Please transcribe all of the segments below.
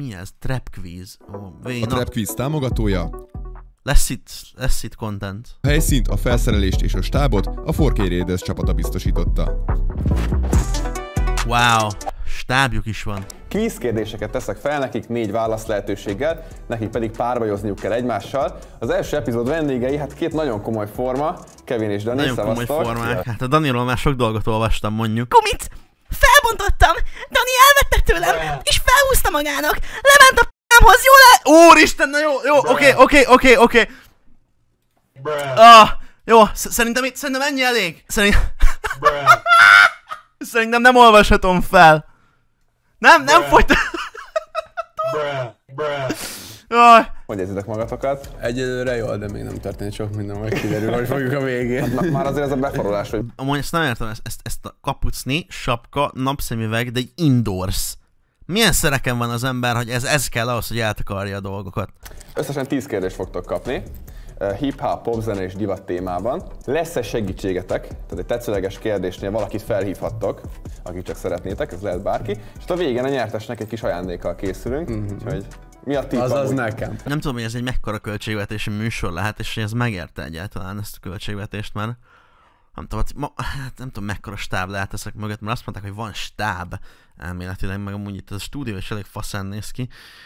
Mi ez? Trap quiz. A Trap Quiz támogatója. Lesz itt content. A helyszínt, a felszerelést és a stábot a 4K Raiders csapata biztosította. Wow, stábjuk is van. Quiz kérdéseket teszek fel nekik 4 válasz lehetőséggel, nekik pedig párbajozniuk kell egymással. Az első epizód vendégei, hát 2 nagyon komoly forma, Kevin és Dani, nagyon komoly szevasztok. formák. Hát a Daniról már sok dolgot olvastam, mondjuk. Gumit felbontottam, Dani elvette tőlem, és felhúzta magának. Lement a p***ámhoz, jól el... Úristen, na jó, oké. Jó, szerintem ennyi elég. Szerintem nem olvashatom fel. Nem folytatom. Hogy érzitek magatokat? Egyelőre jól, de még nem történt sok minden, majd kiderül, hogy fogjuk a végén. Már azért ez a beforulás, hogy... Amúgy ezt nem értem, ezt a kapucni, sapka, napszemüveg, de egy indoors. Milyen szereken van az ember, hogy ez kell ahhoz, hogy eltakarja a dolgokat? Összesen 10 kérdést fogtok kapni. Hip-hop, popzene és divat témában. Lesz-e segítségetek? Tehát egy tetszőleges kérdésnél valakit felhívhattok, akit csak szeretnétek, ez lehet bárki. És a végén a nyertesnek egy kis ajándékkal készülünk. Úgyhogy mi a tipp? Azaz nekem. Nem tudom, hogy ez egy mekkora költségvetési műsor lehet, és hogy ez megérte egyáltalán ezt a költségvetést, mert nem tudom mekkora stáb lehet ezek mögött, mert azt mondták, hogy van stáb elméletileg, meg amúgy itt a stúdió is elég faszán néz ki.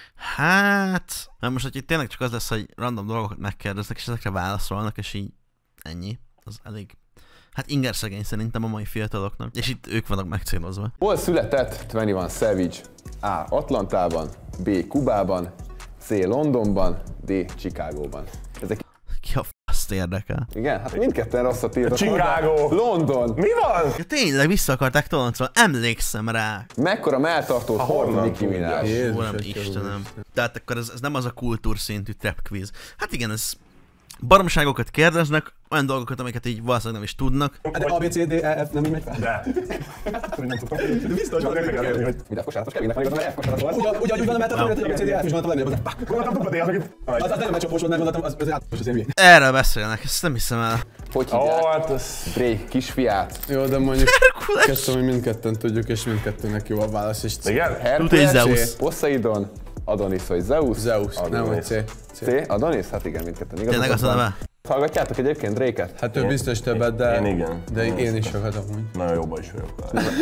Hát, most, hogy itt tényleg csak az lesz, hogy random dolgokat megkérdeznek, és ezekre válaszolnak, és így ennyi. Az elég, hát ingerszegény szerintem a mai fiataloknak, és itt ők vannak megcélozva. Hol született 21 Savage? A. Atlantában, B. Kubában, C. Londonban, D. Chicagóban. Ezek... Ki a faszt érdekel? Igen, hát mindketten rosszat írtak. Chicago! London! Mi van? Ja, tényleg vissza akarták toloncolni, emlékszem rá. Mekkora melltartót hord Nicki Minaj? Uram, Istenem. Tehát akkor ez nem az a kultúrszintű trap quiz. Hát igen, ez baromságokat kérdeznek, olyan dolgokat, amiket így valószínűleg nem is tudnak. De A, B, C, D, E, F nem így megy fel? De. Nem tudtam. De biztos, hogy megkérdezni, hogy... Mit F-kosáratos? Kevinnek megadom, hogy F-kosárat volt. Ugyanúgy van a melltartó, hogy A, B, C, D, E, F is van a legnagyobb. Gondoltam, dupla D, az megint... Az nem megcsapós volt, mert gondoltam, az átos az NBA. Erről beszélnek, ezt nem hiszem el. Hogy Ó, hívják? hát ez... Drake kisfiát. Jó, de mondjuk kezdtem, hogy mindketten tudjuk, és mindkettőnek jó a válasz, és C. Igen? Tudod, Herkules, Zeus. Poseidon, Adonis vagy Zeus? Zeus, nem hogy C. C? Adonis? Hát igen, mindketten. Tényleg az a neve? Hallgatjátok egyébként Drake-et? Hát ő biztos többet, de... Én igen. De én is sokat amúgy. Nagyon jóban is vagyok.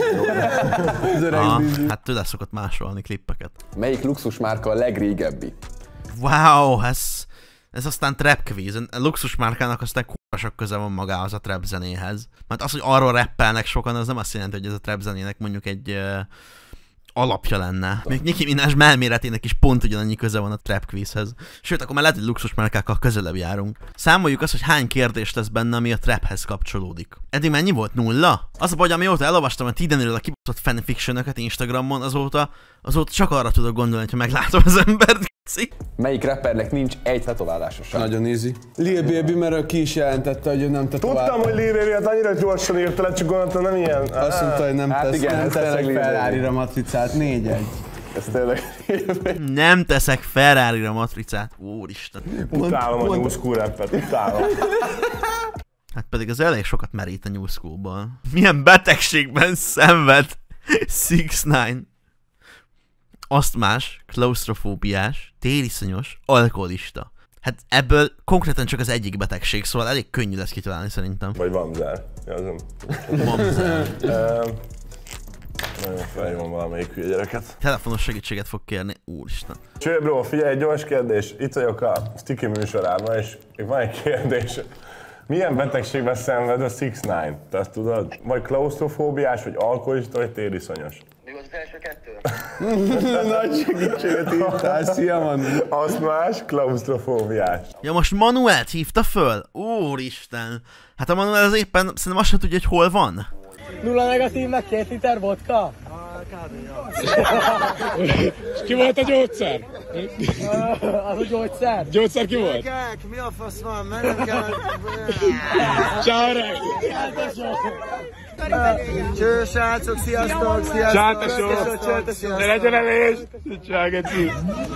Az öreg bizony. Hát tőle szokott másolni klippeket. Melyik luxusmárka a legrégebbi? Wow, ez aztán trap quiz. A luxusmárkának aztán kurva sok köze van magához a trap zenéhez. Mert az, hogy arról rappelnek sokan, az nem azt jelenti, hogy ez a trap zenének mondjuk egy alapja lenne. Még Nicki Minaj melméretének is pont ugyanannyi köze van a trap quizhez. Sőt, akkor már lehet, hogy luxusmárkákkal közelebb járunk. Számoljuk azt, hogy hány kérdés lesz benne, ami a traphez kapcsolódik. Eddig mennyi volt? 0? Az a baj, amióta elolvastam a Tidenről a kibaszott fanfiction-öket Instagramon, azóta csak arra tudok gondolni, ha meglátom az embert. Melyik rappernek nincs egy tetoválása sem? Nagyon easy. Lil Baby, mert ki is jelentette, hogy ő nem tetovál. Tudtam, hogy Lil Baby-et annyira gyorsan írta le, csak gondoltam, nem ilyen. Azt mondta, hogy nem Hát tesz, igen, nem ez teszek tényleg Lil Baby. Ferrari-ra matricát, 4-1. Ez tényleg... Nem teszek Ferrari-ra matricát. Úristen. Utálom a new school rappet, utálom. Hát pedig az elég sokat merít a New School-ból. Milyen betegségben szenved 6ix9ine? Asztmás, klaustrofóbiás, tériszonyos, alkoholista. Hát ebből konkrétan csak az egyik betegség, szóval elég könnyű lesz kitalálni szerintem. Vagy Vamzer. Mamzer. Nagyon felhívom valamelyik hülye gyereket. Telefonos segítséget fog kérni, úristen. Cső, bro, figyelj, egy gyors kérdés. Itt vagyok a Sticky műsorában, és még van egy kérdés. Milyen betegségben szenved a 6ix9ine? Te azt tudod? Vagy klaustrofóbiás, vagy alkoholista, vagy tériszonyos? Mi volt az első kettő? Nagy segítséget írtál, szia Manu. Asztmás, klaustrofóbiás. Ja, most Manuelt hívta föl? Úristen. Hát a Manuel az éppen szerintem azt sem tudja, hogy hol van. 0 negatív, meg 2 liter vodka? És ki volt a gyógyszer? Az a gyógyszer? Gyógyszer ki volt? Mi a fasz van? Mennem kell. Ciao, Rej! Cső, srácok, sziasztok! Ciao, tesó! Ne legyen elés! Ciao, geci!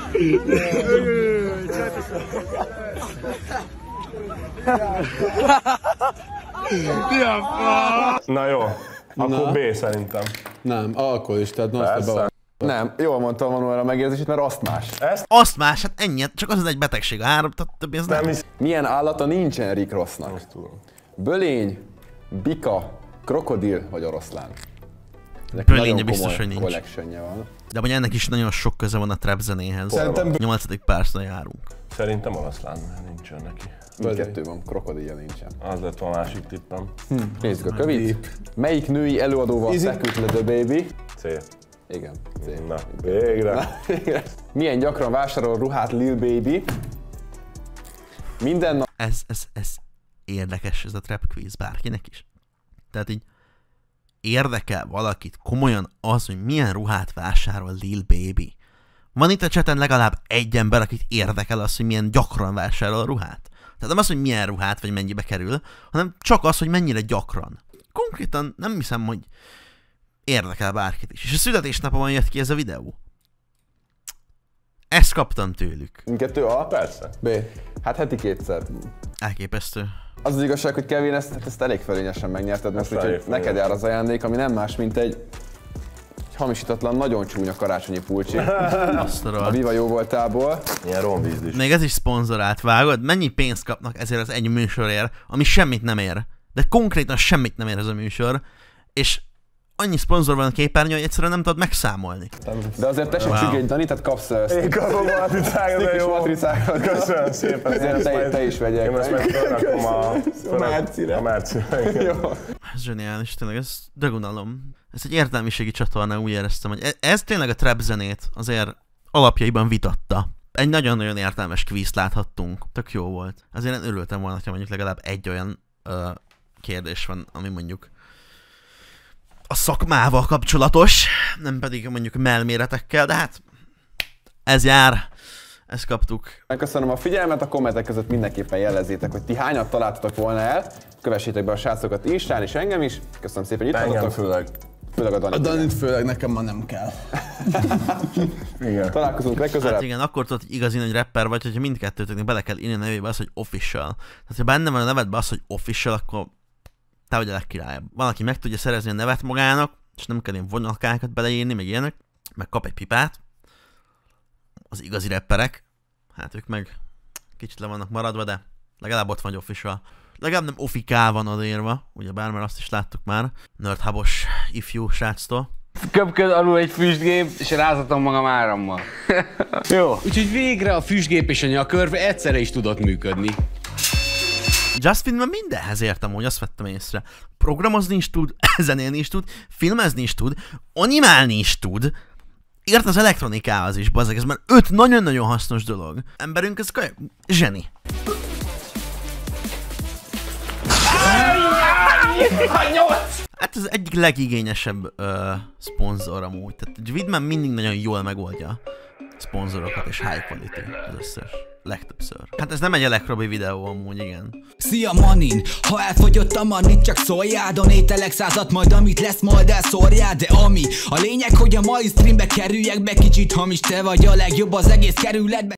Mi a fa? Na jó, akkor B szerintem. Nem, alkoholistát, Persze. Nem, jól mondtam Manuel a megérzését, mert asztmás. Azt más, hát ennyi, csak az egy betegség. A három, többi ez nem. Milyen állata nincsen Rick Rossnak? Azt tudom. Bölény, bika, krokodil vagy oroszlán? Bölénye biztos, hogy nincs. Collectionje van. De mondja, ennek is nagyon sok köze van a trap zenéhez. Szerintem 8. percre járunk. Szerintem oroszlán, mert nincsen neki. Mindkettő van, krokodilja nincsen. Az lett a másik tippem. Nézzük a kövét. Melyik női előadóval feküdt le The Baby? C. Igen, C. Na, végre. Milyen gyakran vásárol ruhát Lil Baby? Minden nap. Ez érdekes, ez a trap quiz bárkinek is. Tehát így érdekel valakit komolyan az, hogy milyen ruhát vásárol Lil Baby. Van itt a chaten legalább egy ember, akit érdekel az, hogy milyen gyakran vásárol ruhát. Tehát nem az, hogy milyen ruhát, vagy mennyibe kerül, hanem csak az, hogy mennyire gyakran. Konkrétan nem hiszem, hogy érdekel bárkit is. És a születésnapomon jött ki ez a videó. Ezt kaptam tőlük. Mindkettő A? Persze. B. Hát heti kétszer. Elképesztő. Az az igazság, hogy Kevin, ezt elég fölényesen megnyerted most, úgyhogy neked jár az ajándék, ami nem más, mint egy hamisítatlan, nagyon csúnya karácsonyi pulcsi. A Viva jó voltából. Ilyen romvíz is. Még ez is szponzorált, vágod? Mennyi pénzt kapnak ezért az egy műsorért, ami semmit nem ér. De konkrétan semmit nem ér ez a műsor. És annyi szponzor van a képernyőn, hogy egyszerűen nem tudod megszámolni. De azért te sem csüggedj, Dani, tehát kapsz Én kapom matricákat, de jó. Köszönöm szépen. Ezért te is vegyek. Én most meg felrakom a Márcire. Ez zseniális, tényleg, ez dögunalom. Ez egy értelmiségi csatorna, úgy éreztem, hogy ez tényleg a trap zenét azért alapjaiban vitatta. Egy nagyon-nagyon értelmes kvízt láthattunk, tök jó volt. Azért én örültem volna, ha mondjuk legalább egy olyan kérdés van, ami mondjuk a szakmával kapcsolatos, nem pedig mondjuk melméretekkel, de hát ez jár, ezt kaptuk. Köszönöm a figyelmet, a kommentek között mindenképpen jelezzétek, hogy ti hányat találtatok volna el. Kövessétek be a srácokat Instán és engem is. Köszönöm szépen, hogy itt voltatok. Főleg a Danit. A Danit főleg nekem ma nem kell. Igen. Találkozunk legközelebb. Hát igen, akkor tudod, hogy igazi nagy rapper vagy, hogyha mindkettőtöknek bele kell írni a nevébe az, hogy official. Tehát ha benne van a nevedben az, hogy official, akkor te vagy a legkirályabb. Van, aki meg tudja szerezni a nevet magának, és nem kell ilyen vonalkákat beleírni, meg ilyenek, meg kap egy pipát. Az igazi rapperek, hát ők meg kicsit le vannak maradva, de legalább ott van egy official. Legalább nem offikál van odaírva, ugyebár, mert azt is láttuk már. Nerdhubos ifjú sráctól. Köpköd alul egy füstgép, és rázatom magam árammal. Jó. Úgyhogy végre a füstgép és a nyakörve egyszerre is tudott működni. Justin mindenhez értem, hogy azt vettem észre. Programozni is tud, zenélni is tud, filmezni is tud, animálni is tud. Ért az elektronikához is, bazzeg, ez már 5 nagyon-nagyon hasznos dolog. Emberünk, ez zseni. Hát ez egyik legigényesebb szponzor amúgy. Tehát Vidman mindig nagyon jól megoldja szponzorokat és high quality az összes. Legtöbbször. Hát ez nem egy elektrobi videó amúgy, igen. Szia Manin, ha elfogyott a manit, csak szóljál, donételek 100-at, majd amit lesz, majd elszórjál, de ami a lényeg, hogy a mai streambe kerüljek be, kicsit hamis, te vagy a legjobb az egész kerületbe.